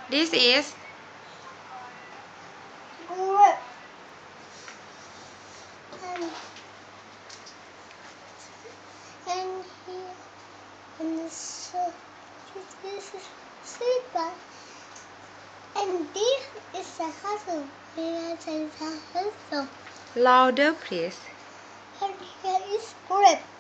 This is grip. And here, and so this is super. And this is a hustle. Here is a hustle. louder, please. And here is grip.